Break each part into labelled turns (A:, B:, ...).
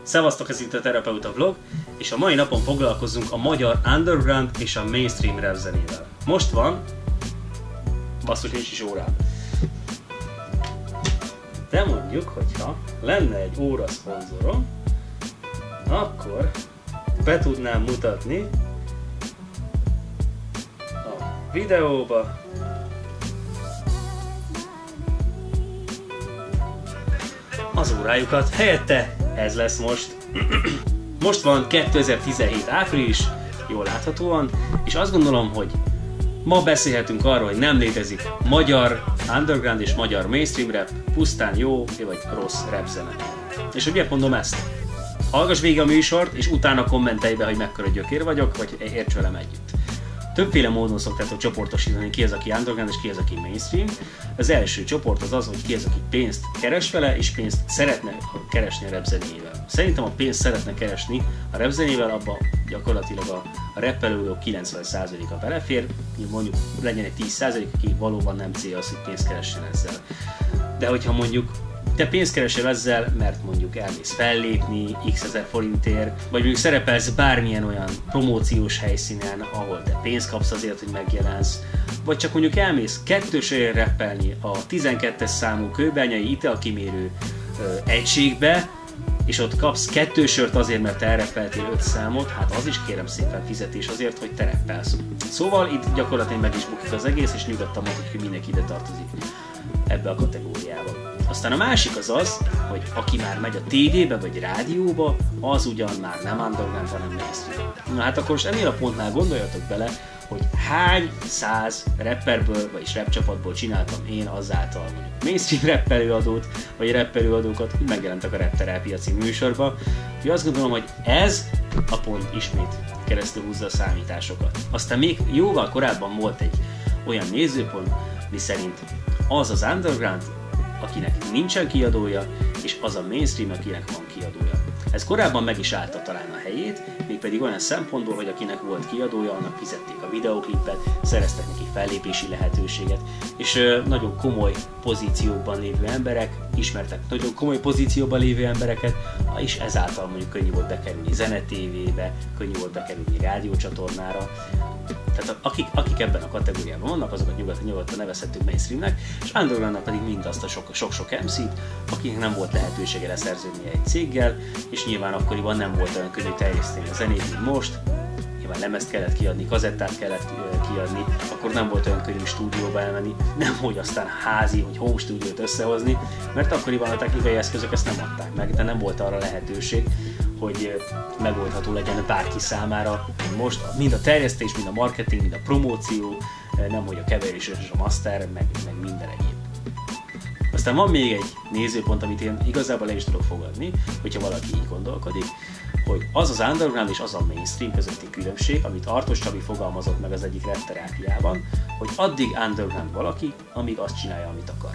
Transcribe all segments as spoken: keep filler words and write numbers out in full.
A: Szevasztok, ez itt a Terapeuta Vlog, és a mai napon foglalkozunk a magyar underground és a mainstream rap zenével. Most van, basszus, nincs is órám. De mondjuk, hogyha lenne egy óra szponzorom, akkor be tudnám mutatni a videóba az órájukat. Helyette ez lesz most. Most van kétezer-tizenhét április, jól láthatóan, és azt gondolom, hogy ma beszélhetünk arról, hogy nem létezik magyar underground és magyar mainstream rap, pusztán jó vagy rossz rap zene. És hogy miért mondom ezt? Hallgass végig a műsort, és utána kommentelj be, hogy mekkora gyökér vagyok, vagy érts velem együtt. Többféle módon szoktátok csoportosítani, ki az, aki underground és ki az, aki mainstream. Az első csoport az az, hogy ki az, aki pénzt keres vele, és pénzt szeretne keresni a rapzenével. Szerintem a pénzt szeretne keresni a rapzenével, abban gyakorlatilag a, a rappelődők kilencven százaléka belefér, mondjuk legyen egy tíz százalék, aki valóban nem célja az, hogy pénzt keressen ezzel. De hogyha mondjuk te pénzt keresel ezzel, mert mondjuk elmész fellépni x ezer forintért, vagy mondjuk szerepelsz bármilyen olyan promóciós helyszínen, ahol te pénzt kapsz azért, hogy megjelensz, vagy csak mondjuk elmész kettősért rappelni a tizenkettes számú kőbányai italkimérő ö, egységbe, és ott kapsz kettősört azért, mert te elreppeltél öt számot, hát az is kérem szépen fizetés azért, hogy te rappelsz. Szóval itt gyakorlatilag meg is bukik az egész, és nyugodtan mondhatjuk, hogy mindenki ide tartozik ebbe a kategóriába. Aztán a másik az az, hogy aki már megy a tévébe vagy rádióba, az ugyan már nem underground, hanem mainstream. Na hát akkor most ennél a pontnál gondoljatok bele, hogy hány száz rapperből vagy rap csapatból csináltam én azáltal mondjuk mainstream rappelőadót, vagy rappelőadókat, hogy megjelentek a Rap Terápia című műsorba. Úgyhogy azt gondolom, hogy ez a pont ismét keresztül húzza a számításokat. Aztán még jóval korábban volt egy olyan nézőpont, miszerint az az underground, akinek nincsen kiadója, és az a mainstream, akinek van kiadója. Ez korábban meg is állta talán a helyét, mégpedig olyan szempontból, hogy akinek volt kiadója, annak fizették a videóklipet, szereztek neki fellépési lehetőséget, és ö, nagyon komoly pozícióban lévő emberek ismertek nagyon komoly pozícióban lévő embereket, és ezáltal mondjuk könnyű volt bekerülni zenetévébe, könnyű volt bekerülni rádiócsatornára. Tehát akik, akik ebben a kategóriában vannak, azokat nyugodtan, nyugodtan nevezhetünk mainstreamnek, és undergroundnak pedig mindazt a sok-sok em cét, akiknek nem volt lehetősége leszerződni egy céggel, és nyilván akkoriban nem volt olyan könnyű terjeszteni a zenét, mint most. Nyilván lemezt kellett kiadni, kazettát kellett kiadni, akkor nem volt olyan könnyű stúdióba elmenni, nem hogy aztán házi, hogy home stúdiót összehozni, mert akkoriban a technikai eszközök ezt nem adták meg, de nem volt arra lehetőség, hogy megoldható legyen bárki számára. Most mind a terjesztés, mind a marketing, mind a promóció, nem hogy a keverés és a master, meg, meg minden egyéb. Aztán van még egy nézőpont, amit én igazából le is tudok fogadni, hogyha valaki így gondolkodik, hogy az az underground és az a mainstream közötti különbség, amit Artos Csabi fogalmazott meg az egyik rap terápiában, hogy addig underground valaki, amíg azt csinálja, amit akar.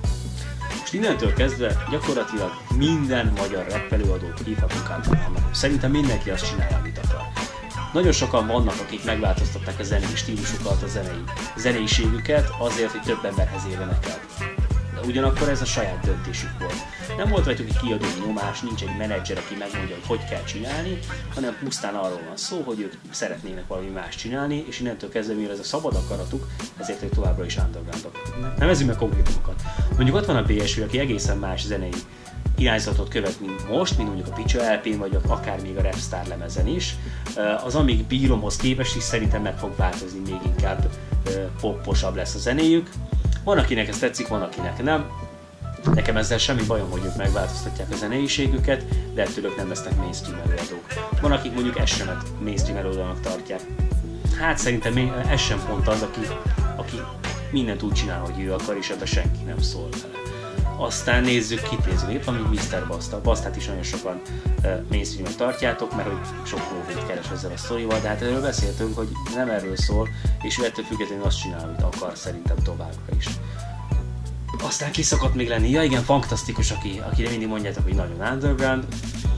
A: Most innentől kezdve gyakorlatilag minden magyar rappelőadót hívhatunk undergroundnak. Szerintem mindenki azt csinálja, amit akar. Nagyon sokan vannak, akik megváltoztatták a zenei stílusukat, a zenei zeneiségüket azért, hogy több emberhez érjenek el. De ugyanakkor ez a saját döntésük volt. Nem volt rajtuk egy kiadói nyomás, nincs egy menedzser, aki megmondja, hogy hogy kell csinálni, hanem pusztán arról van szó, hogy ők szeretnének valami más csinálni, és innentől kezdve, mivel ez a szabad akaratuk, ezért ők továbbra is undergroundok. Nevezzük meg konkrétumokat. Mondjuk ott van a bé es vé, aki egészen más zenei irányzatot követ, mint most, mint mondjuk a Picsa el pén, vagy akár még a Rapstar lemezen is. Az Amíg Bíromhoz képest is szerintem meg fog változni, még inkább popposabb lesz a zenéjük. Van, akinek ez tetszik, van, akinek nem. Nekem ezzel semmi bajom, hogy ők megváltoztatják a zeneiségüket, de ettől ők nem lesznek mainstream előadók. Van, akik mondjuk Esemet mainstream előadónak tartják. Hát szerintem ez sem pont az, aki, aki mindent úgy csinál, hogy ő akar, és ebben senki nem szól vele. Aztán nézzük, kit nézzük, épp amíg miszter Basta. Bastát is nagyon sokan uh, mainstreamen tartjátok, mert hogy sok lóvét keres ezzel a sztorival, de hát erről beszéltünk, hogy nem erről szól, és ő ettől függetlenül azt csinál, amit akar, szerintem továbbra is. Aztán ki szokott még lenni? Ja igen, fantasztikus, aki, akire mindig mondjátok, hogy nagyon underground.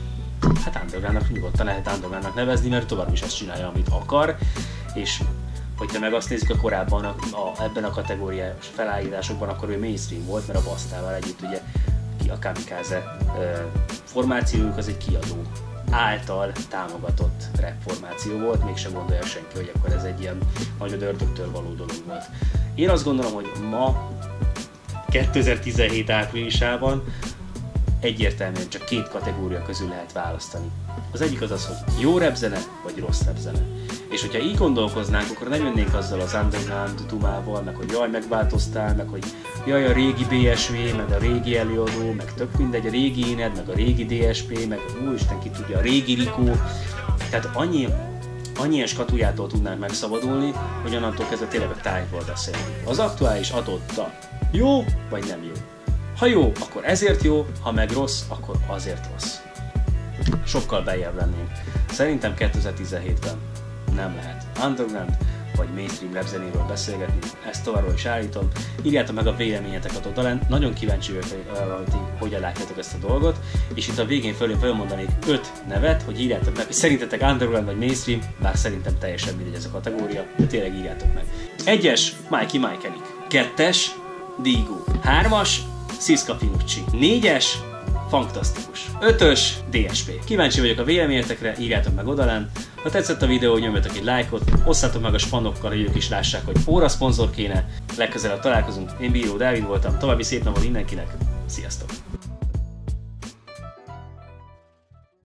A: Hát undergroundnak nyugodtan lehet undergroundnak nevezni, mert tovább is azt csinálja, amit akar, és hogyha meg azt nézzük a korábban a, a, ebben a kategóriás felállításokban, akkor ő mainstream volt, mert a Bastával együtt ugye a Kamikaze formációjuk az egy kiadó által támogatott rap formáció volt, mégsem gondolja senki, hogy akkor ez egy ilyen nagyon ördögtől való dolog volt. Én azt gondolom, hogy ma kétezer-tizenhét áprilisában egyértelműen csak két kategória közül lehet választani. Az egyik az az, hogy jó rapzene, vagy rossz rapzene. És hogyha így gondolkoznánk, akkor nem jönnénk azzal az underground dumával, meg hogy jaj, megváltoztál, meg hogy jaj, a régi bé es vé, meg a régi előadó, meg tök mindegy, a régi éned, meg a régi dé es pé, meg úristen ki tudja, a régi Rikó. Tehát annyi, annyi ilyen skatujától tudnánk megszabadulni, hogy onnantól kezdve tényleg a tájból beszélni. Az aktuális adotta jó, vagy nem jó. Ha jó, akkor ezért jó, ha meg rossz, akkor azért rossz. Sokkal beljebb lennénk. Szerintem kétezer-tizenhétben nem lehet underground vagy mainstream rap zenéről beszélgetni, ezt továbbra is állítom. Írjátok meg a véleményeteket oldalán, nagyon kíváncsi vagyok, hogy hogyan látjátok ezt a dolgot, és itt a végén fölé felmondanék öt nevet, hogy írjátok meg, hogy szerintetek underground vagy mainstream, bár szerintem teljesen mindegy ez a kategória, de tényleg írjátok meg. Egyes, Mikey Mikelik. Kettes, Digo. Hármas, Sziszka Pinucci. Négyes, Fantasztikus. Ötös, dé es pé. Kíváncsi vagyok a véleményetekre, írjátok meg oldalán. Ha tetszett a videó, nyomjatok egy lájkot, osszátok meg a spanokkal, hogy ők is lássák, hogy óra szponzor kéne. Legközelebb találkozunk, én Bíró Dávid voltam, további szép napot mindenkinek, sziasztok!